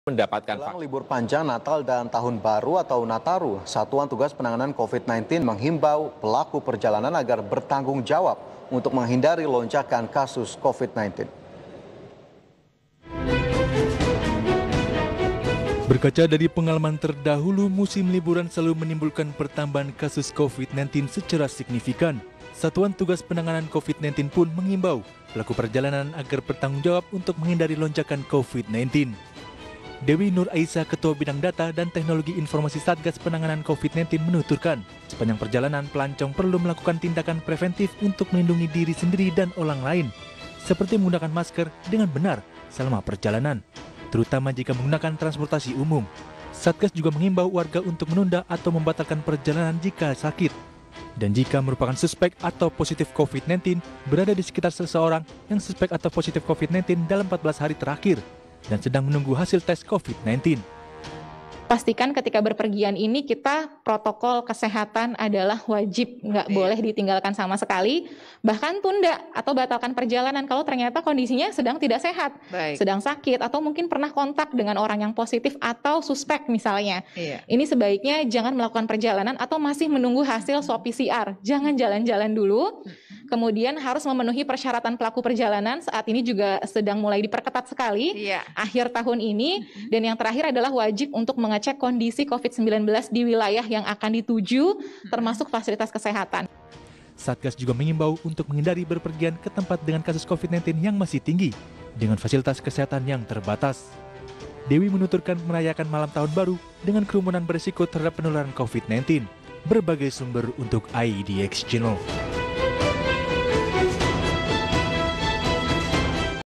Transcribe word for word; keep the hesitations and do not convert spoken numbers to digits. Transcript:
mendapatkan Jelang vaksin. libur panjang Natal dan Tahun Baru atau Nataru, Satuan Tugas Penanganan covid sembilan belas menghimbau pelaku perjalanan agar bertanggung jawab untuk menghindari lonjakan kasus covid sembilan belas. Berkaca dari pengalaman terdahulu, musim liburan selalu menimbulkan pertambahan kasus covid sembilan belas secara signifikan. Satuan Tugas Penanganan covid sembilan belas pun mengimbau pelaku perjalanan agar bertanggung jawab untuk menghindari lonjakan covid sembilan belas. Dewi Nur Aisyah, Ketua Bidang Data dan Teknologi Informasi Satgas Penanganan covid sembilan belas menuturkan, sepanjang perjalanan pelancong perlu melakukan tindakan preventif untuk melindungi diri sendiri dan orang lain, seperti menggunakan masker dengan benar selama perjalanan, terutama jika menggunakan transportasi umum. Satgas juga mengimbau warga untuk menunda atau membatalkan perjalanan jika sakit. Dan jika merupakan suspek atau positif covid sembilan belas, berada di sekitar seseorang yang suspek atau positif covid sembilan belas dalam empat belas hari terakhir, dan sedang menunggu hasil tes covid sembilan belas. Pastikan ketika berpergian ini kita protokol kesehatan adalah wajib, nggak Iya. boleh ditinggalkan sama sekali, bahkan tunda atau batalkan perjalanan kalau ternyata kondisinya sedang tidak sehat, Baik. sedang sakit, atau mungkin pernah kontak dengan orang yang positif atau suspek misalnya. Iya. Ini sebaiknya jangan melakukan perjalanan atau masih menunggu hasil swab P C R. Jangan jalan-jalan dulu. Kemudian harus memenuhi persyaratan pelaku perjalanan, saat ini juga sedang mulai diperketat sekali, Iya. akhir tahun ini. Dan yang terakhir adalah wajib untuk mengecek kondisi covid sembilan belas di wilayah yang akan dituju, termasuk fasilitas kesehatan. Satgas juga mengimbau untuk menghindari berpergian ke tempat dengan kasus covid sembilan belas yang masih tinggi, dengan fasilitas kesehatan yang terbatas. Dewi menuturkan merayakan malam tahun baru dengan kerumunan berisiko terhadap penularan covid sembilan belas. Berbagai sumber untuk I D X Channel.